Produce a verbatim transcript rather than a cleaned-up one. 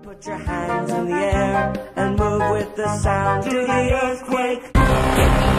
Put your hands in the air and move with the sound to the earthquake.